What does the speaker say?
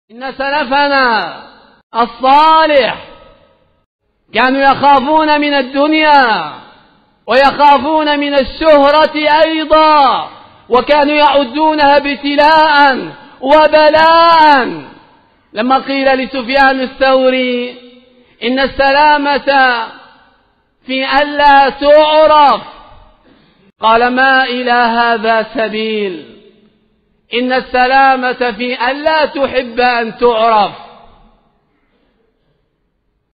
إن سلفنا الصالح كانوا يخافون من الدنيا ويخافون من الشهرة أيضا، وكانوا يعدونها ابتلاء وبلاء. لما قيل لسفيان الثوري إن السلامة في ألا تعرف، قال ما إلى هذا سبيل، إن السلامة في ألا تحب أن تعرف.